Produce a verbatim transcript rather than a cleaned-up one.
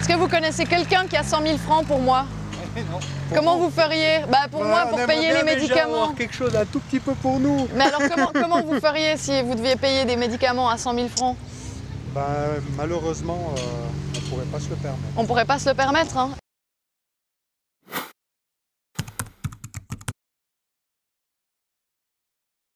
Est-ce que vous connaissez quelqu'un qui a cent mille francs pour moi? Non. Comment vous feriez? Bah pour Bah, moi, on pour aimerait payer bien les déjà médicaments. avoir quelque chose un tout petit peu pour nous. Mais alors comment, comment vous feriez si vous deviez payer des médicaments à cent mille francs? Bah, malheureusement, euh, on ne pourrait pas se le permettre. On pourrait pas se le permettre, hein.